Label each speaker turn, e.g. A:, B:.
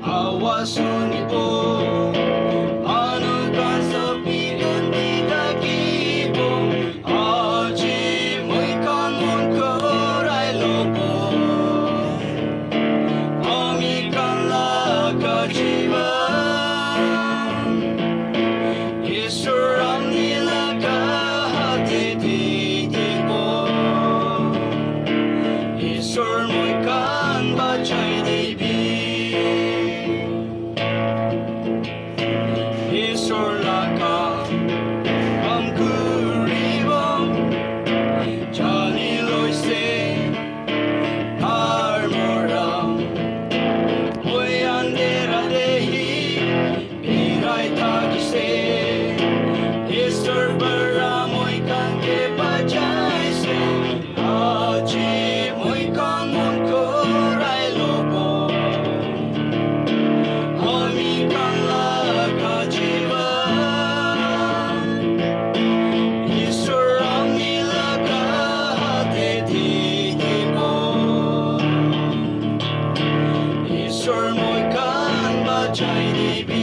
A: आवाज सुनेको अनुकान sepikan di kakiku Aji muikan munku rai lopo Amikanlah kejiwaan Isur amnilah ke hati titikku Isur muikan bacai dibi Isur laka amku ribam Jani loise armoram Oi andera dehi Pirai tagise Isur beramoi kan ke bajai se Aji moi kan munku rai lopo Amikanlah kejiwaan Isur amnilah ke hati titikku Isur muikan bacai dibi